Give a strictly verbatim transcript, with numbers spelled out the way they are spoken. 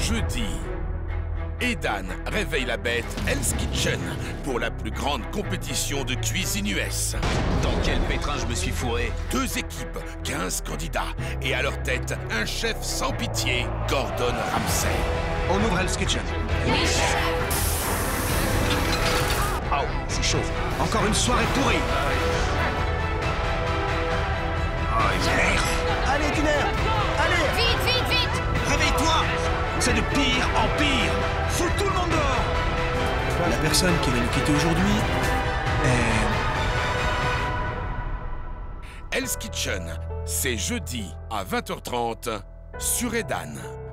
jeudi. Edan réveille la bête Hell's Kitchen pour la plus grande compétition de cuisine U S. Dans quel pétrin je me suis fourré? Deux équipes, quinze candidats, et à leur tête, un chef sans pitié, Gordon Ramsay. On ouvre Hell's Kitchen. Oui, chef. Oh, c'est chaud. Encore une soirée pourrie. Oh, merde. Allez, Diner. Allez. Vite, vite, vite. Réveille-toi. C'est de pire en pire. Fous tout le monde dehors. La personne qui va nous quitter aujourd'hui est... Hell's Kitchen, c'est jeudi à vingt heures trente sur Edan.